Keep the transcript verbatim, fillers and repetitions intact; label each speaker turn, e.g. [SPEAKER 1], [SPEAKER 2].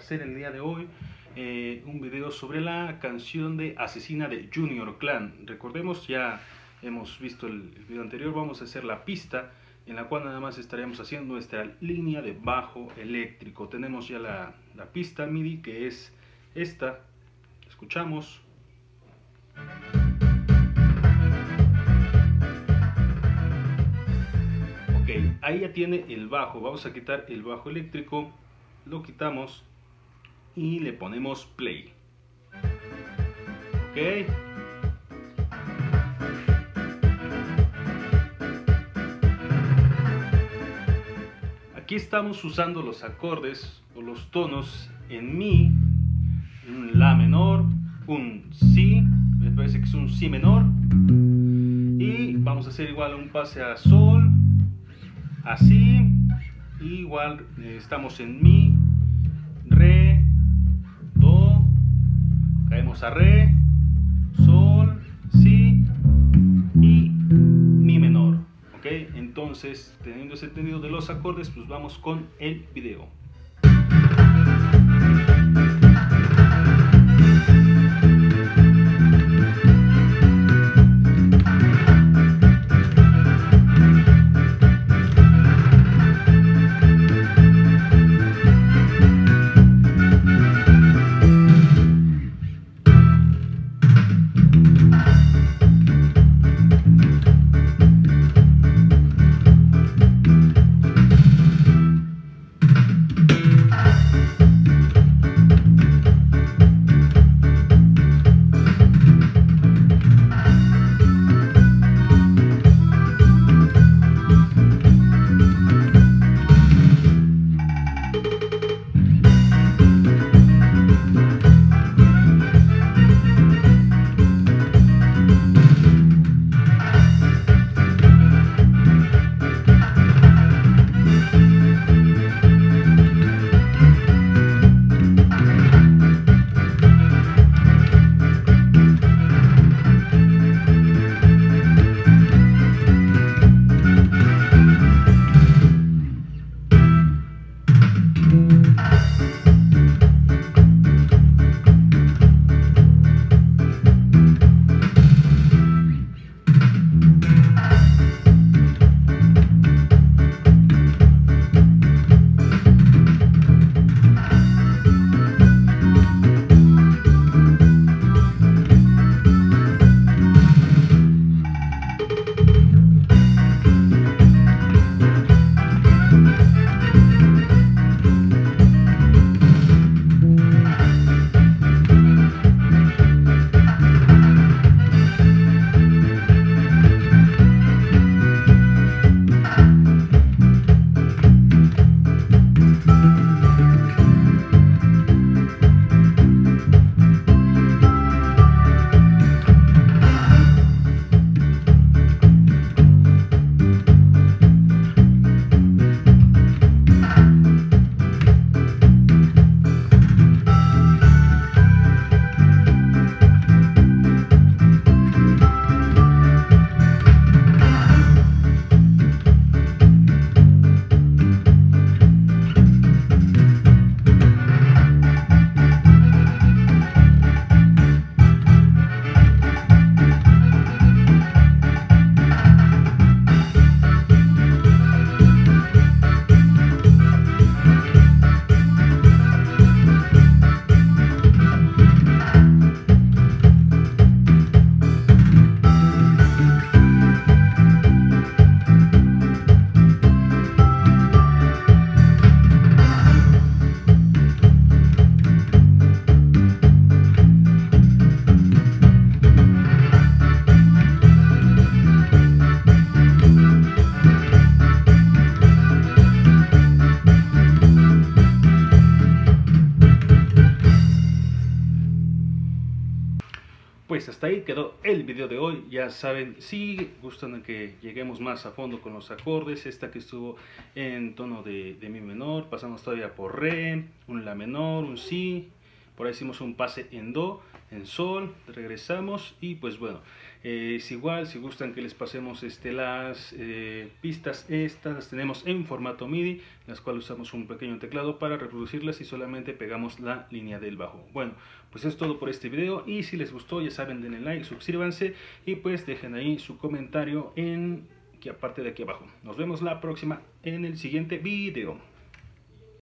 [SPEAKER 1] hacer el día de hoy eh, un video sobre la canción de Asesina de Junior Clan. Recordemos, ya hemos visto el, el video anterior, vamos a hacer la pista en la cual nada más estaremos haciendo nuestra línea de bajo eléctrico. Tenemos ya la, la pista MIDI, que es esta, escuchamos. Ok, ahí ya tiene el bajo. Vamos a quitar el bajo eléctrico, lo quitamos y le ponemos play. Ok. Aquí estamos usando los acordes o los tonos en mi, un la menor, un si, me parece que es un si menor, y vamos a hacer igual un pase a sol, así, igual eh, estamos en mi, re, do, caemos a re, sol, si y mi menor. Ok, entonces, teniendo ese entendido de los acordes, pues vamos con el video. Pues hasta ahí quedó el video de hoy. Ya saben, si gustan que lleguemos más a fondo con los acordes, esta que estuvo en tono de, de mi menor, pasamos todavía por re, un la menor, un si, por ahí hicimos un pase en do, en sol, regresamos y pues bueno, Eh, es igual, si gustan que les pasemos este, las eh, pistas, estas las tenemos en formato MIDI, las cuales usamos un pequeño teclado para reproducirlas y solamente pegamos la línea del bajo. Bueno, pues es todo por este video, y si les gustó, ya saben, denle like, suscríbanse y pues dejen ahí su comentario en, que aparte de aquí abajo. Nos vemos la próxima en el siguiente video.